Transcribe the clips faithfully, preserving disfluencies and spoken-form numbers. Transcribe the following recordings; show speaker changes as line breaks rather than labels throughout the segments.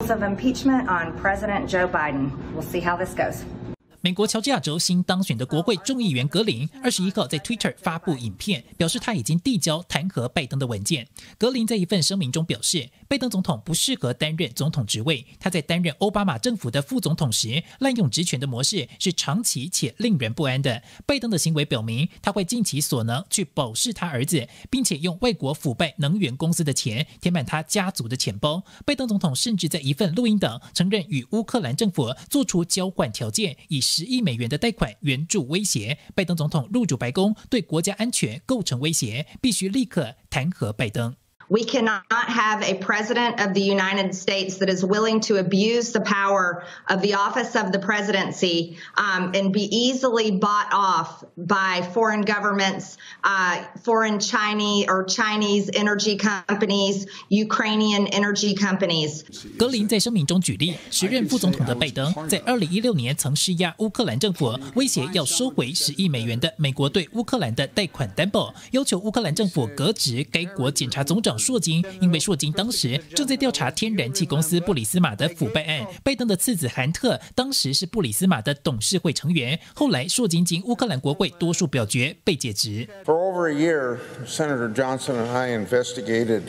of impeachment on President Joe Biden. We'll see how this goes.
美国乔治亚州新当选的国会众议员格林，二十一号在 Twitter 发布影片，表示他已经递交弹劾拜登的文件。格林在一份声明中表示，拜登总统不适合担任总统职位。他在担任奥巴马政府的副总统时，滥用职权的模式是长期且令人不安的。拜登的行为表明，他会尽其所能去保释他儿子，并且用外国腐败能源公司的钱填满他家族的钱包。拜登总统甚至在一份录音档承认与乌克兰政府做出交换条件，以十亿美元的贷款援助威胁。拜登总统入主白宫，对国家安全构成威胁，必须立刻弹劾拜登。
We cannot have a president of the United States that is willing to abuse the power of the office of the presidency um, and be easily bought off by foreign governments, uh, foreign Chinese or Chinese energy companies, Ukrainian energy companies.
格林在声明中举例，时任副总统的拜登在二零一六年曾施压乌克兰政府，威胁要收回十亿美元的美国对乌克兰的贷款担保，要求乌克兰政府革职该国检察总长硕金，因为硕金当时正在调查天然气公司布里斯马的腐败案。拜登的次子韩特当时是布里斯马的董事会成员，后来硕金经乌克兰国会多数表决被解职。
For over a year, Senator Johnson and I investigated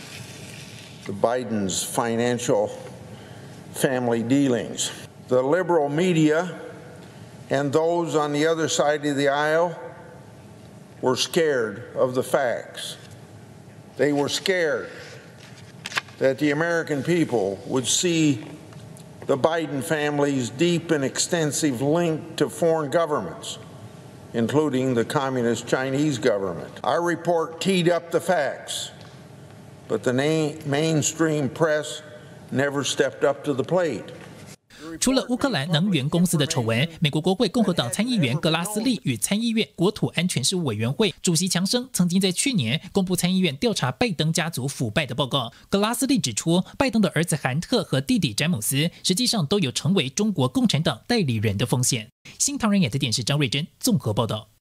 the Biden's financial family dealings. The liberal media and those on the other side of the aisle were scared of the facts. They were scared that the American people would see the Biden family's deep and extensive link to foreign governments, including the communist Chinese government. Our report teed up the facts, but the mainstream press never stepped up to the plate.
除了乌克兰能源公司的丑闻，美国国会共和党参议员格拉斯利与参议院国土安全事务委员会主席强生曾经在去年公布参议院调查拜登家族腐败的报告。格拉斯利指出，拜登的儿子韩特和弟弟詹姆斯实际上都有成为中国共产党代理人的风险。新唐人亚太电视张瑞珍综合报道。